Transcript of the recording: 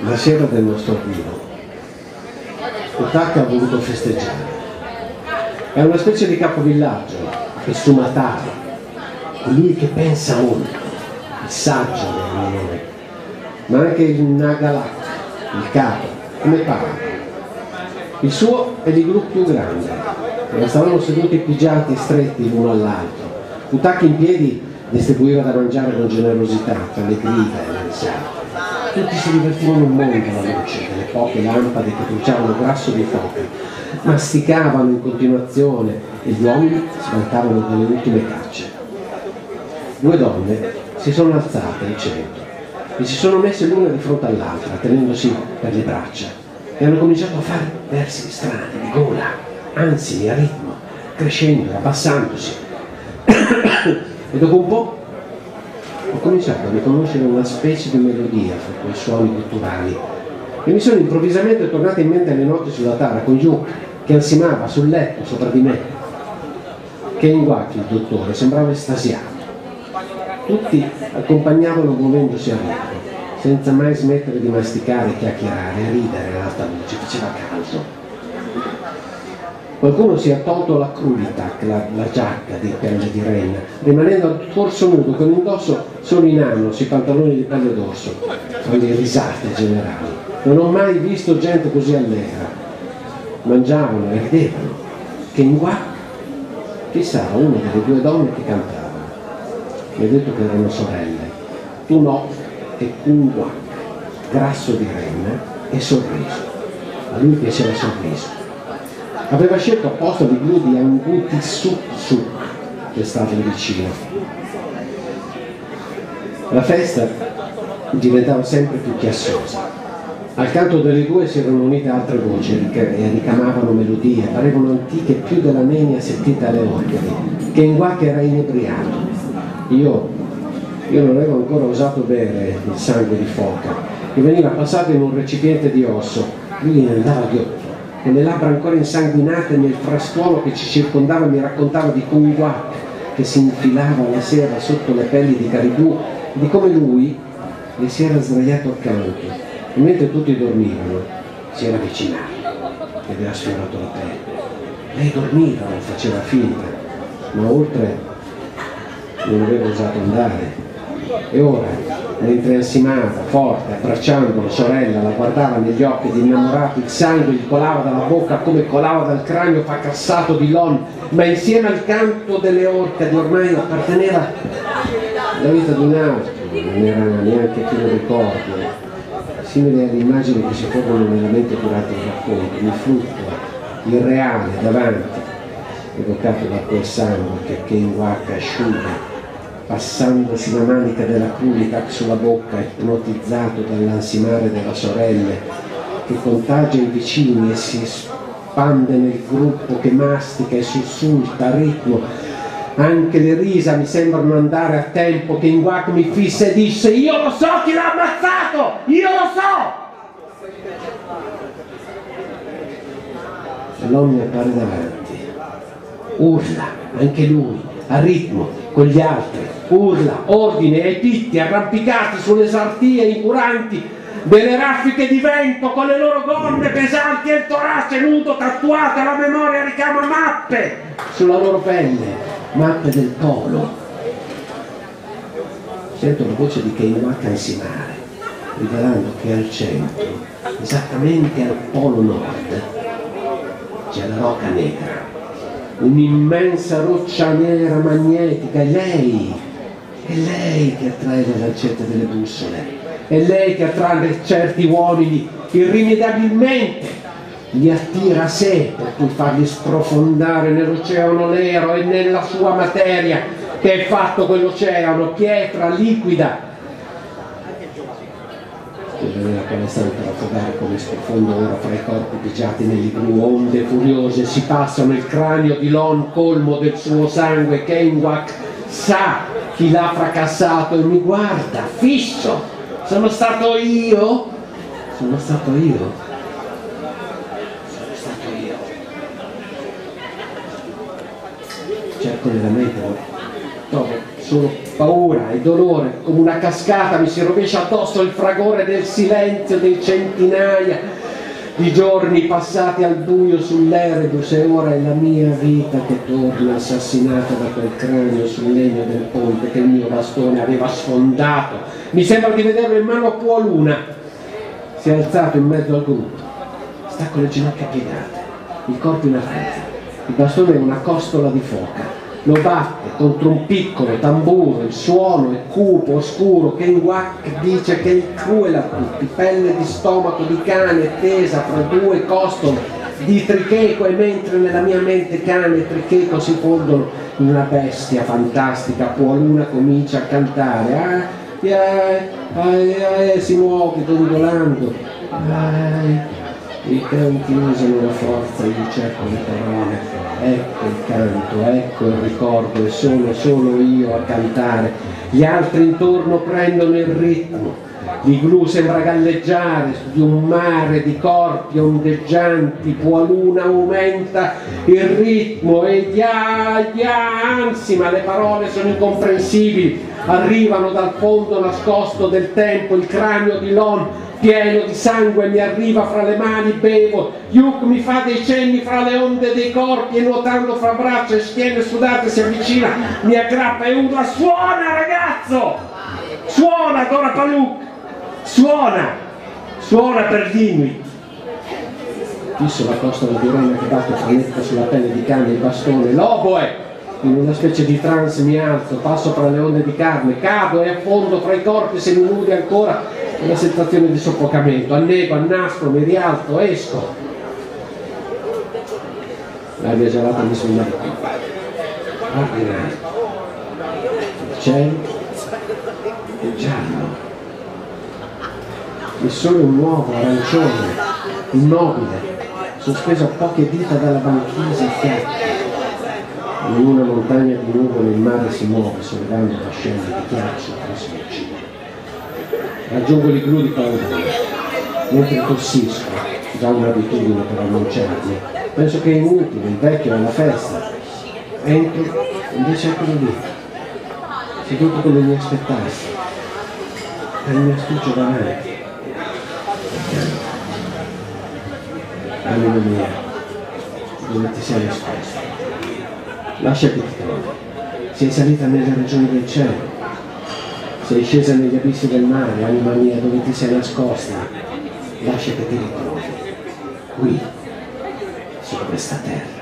La sera del nostro arrivo, Utaka ha voluto festeggiare. È una specie di capovillaggio, che Sumataro, colui che pensa molto, il saggio dell'onore, ma anche il Nagalak, il capo, come parla. Il suo è di gruppo più grande, e stavano seduti pigiati e stretti l'uno all'altro. Utaka in piedi distribuiva da mangiare con generosità tra le grida e le risate. Tutti si divertivano un mondo alla luce delle poche lampade che bruciavano grasso di foche, masticavano in continuazione e gli uomini si vantavano delle ultime cacce. Due donne si sono alzate al centro e si sono messe l'una di fronte all'altra, tenendosi per le braccia, e hanno cominciato a fare versi strani, di gola, ansimi, a ritmo, crescendo, abbassandosi. E dopo un po' ho cominciato a riconoscere una specie di melodia fra quei suoni gutturali e mi sono improvvisamente tornate in mente le notti sulla tara con Yuka che ansimava sul letto sopra di me. Kenwaki, il dottore, sembrava estasiato. Tutti accompagnavano muovendosi a ritmo, senza mai smettere di masticare e chiacchierare e ridere ad alta voce. Faceva caldo. Qualcuno si è tolto la Krulitak, la giacca di pelle di renna, rimanendo al torso nudo, con indosso solo in annos i pantaloni di pelle d'orso, con le risate generali. Non ho mai visto gente così allegra. Mangiavano e ridevano. Kenwak fissava una delle due donne che cantavano. Mi ha detto che erano sorelle. Tunò e Kenwak, grasso di renna e sorriso. A lui piaceva il sorriso. Aveva scelto apposta di blu di Anguti Suk che stava vicino. La festa diventava sempre più chiassosa. Al canto delle due si erano unite altre voci e ricamavano melodie, parevano antiche più della nenia sentita alle organi. Kenwak era inebriato. Io non avevo ancora osato bere il sangue di foca, che veniva passato in un recipiente di osso. Lui ne andava ghiotto, con le labbra ancora insanguinate nel frastuono che ci circondava. Mi raccontava di Kenwak che si infilava la sera sotto le pelli di caribù, di come lui le si era sdraiato accanto e mentre tutti dormivano si era avvicinato e aveva sfiorato la pelle. Lei dormiva, non faceva finta, ma oltre non aveva osato andare. E ora, mentre ansimava, forte, abbracciando la sorella, la guardava negli occhi ed innamorato, il sangue gli colava dalla bocca come colava dal cranio fracassato di Lon, ma insieme al canto delle orcadi ormai apparteneva alla vita di un altro, non era neanche più un ricordo, simile alle immagini che si formano nella mente durante il racconto, mi fluttua, irreale, davanti, evocato da quel sangue che Kenwak asciuga, passandosi la manica della Krulitak sulla bocca, ipnotizzato dall'ansimare della sorella, che contagia i vicini e si espande nel gruppo, che mastica e sussulta a ritmo. Anche le risa mi sembrano andare a tempo. Kenwak mi fissa e disse: io lo so chi l'ha ammazzato, io lo so! E l'uomo mi appare davanti, urla, anche lui, a ritmo, con gli altri, urla, ordine ai pitti arrampicati sulle sartie incuranti delle raffiche di vento, con le loro gonne pesanti e il torace nudo tatuato, la memoria richiama mappe sulla loro pelle, mappe del polo. Sento la voce di Kenwak ansimare, rivelando che al centro, esattamente al polo nord, c'è la rocca negra, un'immensa roccia nera magnetica. È lei che attrae le lancette delle bussole, è lei che attrae certi uomini irrimediabilmente, li attira a sé per poi farli sprofondare nell'oceano nero e nella sua materia, che è fatto quell'oceano, pietra liquida, nella quale stanno per affogare come sprofondo ora fra i corpi pigiati negli blu. Onde furiose si passano il cranio di Lon colmo del suo sangue. Kenwak sa chi l'ha fracassato e mi guarda fisso. Sono stato io? Sono stato io? Sono stato io. Cerco nella mente, trovo solo paura e dolore, come una cascata mi si rovescia addosso il fragore del silenzio dei centinaia di giorni passati al buio sull'Erebus, e ora è la mia vita che torna assassinata da quel cranio sul legno del ponte che il mio bastone aveva sfondato. Mi sembra di vederlo in mano a Puoluna. Si è alzato in mezzo al gruppo, sta con le ginocchia piegate, il corpo in avanti, il bastone è una costola di foca. Lo batte contro un piccolo tamburo, il suono è cupo, oscuro, Kerouac dice che il cruel a tutti, pelle di stomaco di cane tesa fra due costole di tricheco, e mentre nella mia mente cane e tricheco si fondono in una bestia fantastica, Puoluna comincia a cantare, si muove dondolando, i canti usano la forza, io cerco le parole, ecco il canto, ecco il ricordo, e sono solo io a cantare, gli altri intorno prendono il ritmo, l'igloo sembra galleggiare su di un mare di corpi ondeggianti, Puoluna aumenta il ritmo e anzi, ma le parole sono incomprensibili, arrivano dal fondo nascosto del tempo, il cranio di Lon pieno di sangue mi arriva fra le mani, bevo, Hugh mi fa dei cenni fra le onde dei corpi e nuotando fra braccia e schiene sudate si avvicina, mi aggrappa e urla: suona ragazzo! Suona Dora Paluk! Suona per l'Inuit! Fisso la costola di rena che batte franetta sulla pelle di cane e il bastone, l'oboe! In una specie di trance mi alzo, passo fra le onde di carne, cado e affondo fra i corpi seminudi ancora, una sensazione di soffocamento, annego, annastro, mi rialzo, esco. L'aria gelata mi solleva. Guarda in alto. Il cielo è giallo. Il sole è un uovo arancione, immobile, sospeso a poche dita dalla banchisa fiacca. In una montagna di nuvole il mare si muove, sollevando vascelli di ghiaccio traslucidi. Raggiungo l'igloo di Paoluna, mentre tossisco, già un'abitudine per annunciarmi. Penso che è inutile, il vecchio è alla festa. Entro, invece eccolo lì, seduto come mi aspettassi, e il mio astuccio davanti. Anima mia, dove ti sei nascosta? Lascia che ti trovi. Sei salita nelle regioni del cielo. Sei scesa negli abissi del mare, anima mia, dove ti sei nascosta? Lascia che ti ritrovi. Qui, su questa terra.